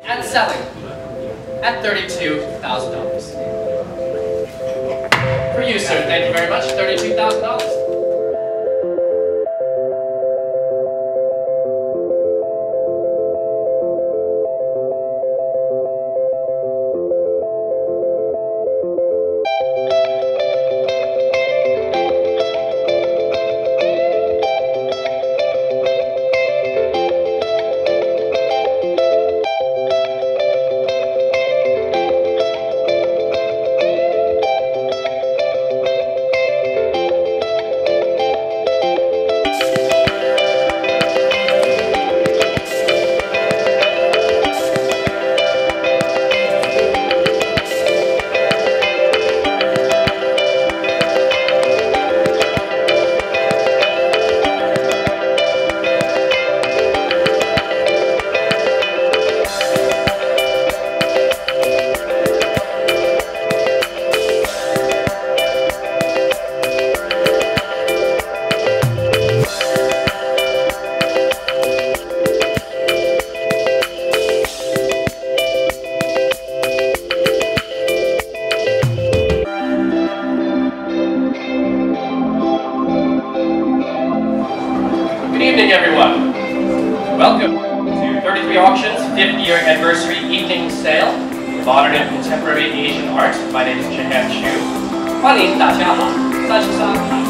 And selling at $32,000. For you, sir, thank you very much. $32,000. Good evening, everyone. Welcome to 33 Auctions 50-year anniversary evening sale, modern and contemporary Asian art. My name is Ch'ng Huck Theng. 欢迎大家好，33